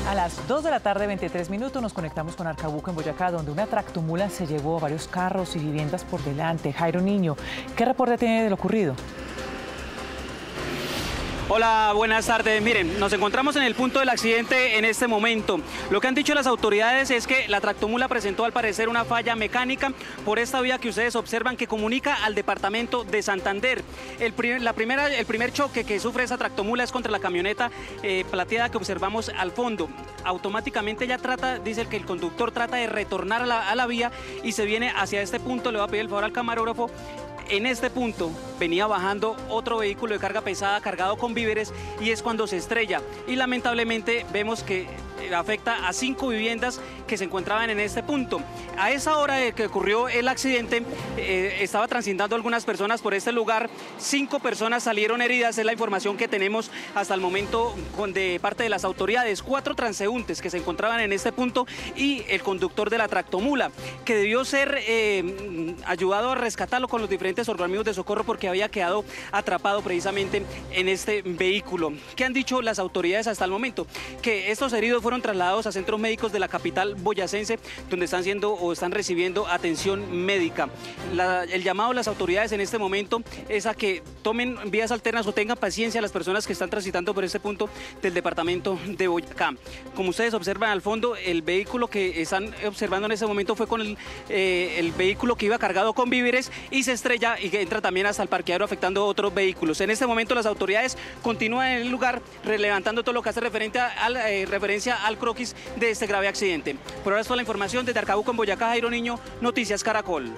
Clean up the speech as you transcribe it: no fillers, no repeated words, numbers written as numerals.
A las 2 de la tarde, 23 minutos, nos conectamos con Arcabuco, en Boyacá, donde una tractomula se llevó varios carros y viviendas por delante. Jairo Niño, ¿qué reporte tiene de lo ocurrido? Hola, buenas tardes. Miren, nos encontramos en el punto del accidente en este momento. Lo que han dicho las autoridades es que la tractomula presentó al parecer una falla mecánica por esta vía que ustedes observan que comunica al departamento de Santander. El primer choque que sufre esa tractomula es contra la camioneta plateada que observamos al fondo. Automáticamente ella dice que el conductor trata de retornar a la vía y se viene hacia este punto. Le voy a pedir el favor al camarógrafo. En este punto venía bajando otro vehículo de carga pesada cargado con víveres y es cuando se estrella. Y lamentablemente vemos que afecta a 5 viviendas que se encontraban en este punto. A esa hora de que ocurrió el accidente, estaba transitando algunas personas por este lugar. 5 personas salieron heridas, es la información que tenemos hasta el momento de parte de las autoridades. 4 transeúntes que se encontraban en este punto y el conductor de la tractomula, que debió ser ayudado a rescatarlo con los diferentes organismos de socorro porque había quedado atrapado precisamente en este vehículo. ¿Qué han dicho las autoridades hasta el momento? Que estos heridos fueron trasladados a centros médicos de la capital boyacense, donde están recibiendo atención médica. El llamado a las autoridades en este momento es a que tomen vías alternas o tengan paciencia las personas que están transitando por este punto del departamento de Boyacá. Como ustedes observan al fondo, el vehículo que están observando en este momento fue con el vehículo que iba cargado con víveres y se estrella y que entra también hasta el parqueadero afectando otros vehículos. En este momento las autoridades continúan en el lugar relevantando todo lo que hace referencia al croquis de este grave accidente. Por ahora es toda la información desde Arcabuco, en Boyacá. Jairo Niño, Noticias Caracol.